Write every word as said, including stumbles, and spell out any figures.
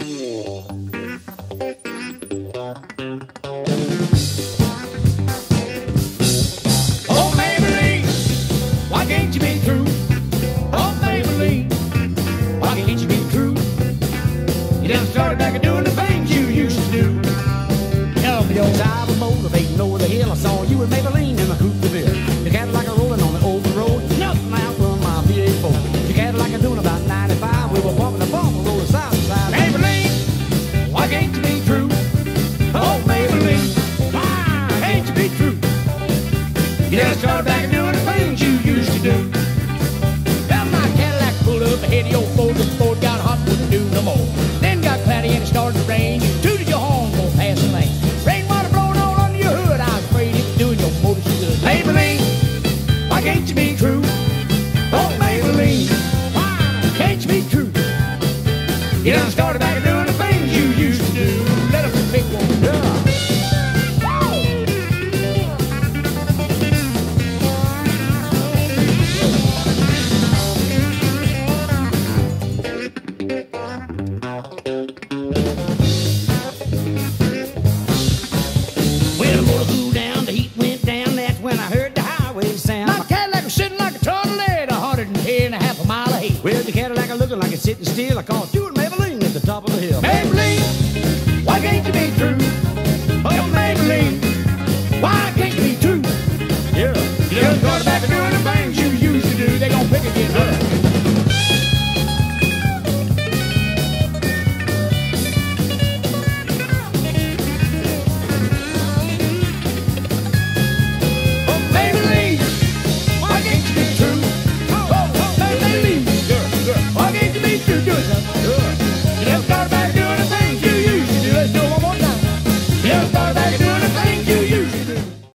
Oh, Maybelline, why can't you be true? Oh, Maybelline, why can't you be true? You done started back doing the things you used to do. Tell me, old, I was motivating over the hill. I saw you and Maybelline in the Coupe de Ville. You Cadillac a rolling on the open road, nothing out from my V eight four. You Cadillac a doing about ninety-five. We were bumping the bumper, rolling side to side. Maybelline, why can't you be true? Oh, Maybelline, why can't you be true? You done started back doing the things you used to do. Well, my Cadillac pulled up ahead of your Ford. The Ford got hot, wouldn't do no more. Then got cloudy and it started to rain. You tooted your horn, go past the lane. Rainwater blowing all under your hood. I was afraid it was doing your motor so good. Maybelline, why can't you be true? Oh, Maybelline, why can't you be true? You done started back doing the things you used to do. Let us pick one. Yeah. When the motor cooled down, the heat went down. That's when I heard the highway sound. My Cadillac was sitting like a turtle at a hundred and ten and a half a mile ahead. Well, the Cadillac looking like it's sitting still. I caught you and Maybelline at the top of the hill. Maybelline, why can't you be true?